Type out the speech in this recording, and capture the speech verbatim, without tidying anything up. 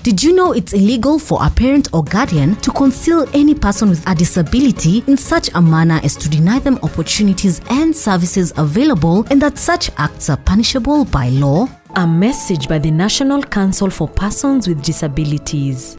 Did you know it's illegal for a parent or guardian to conceal any person with a disability in such a manner as to deny them opportunities and services available, and that such acts are punishable by law? A message by the National Council for Persons with Disabilities.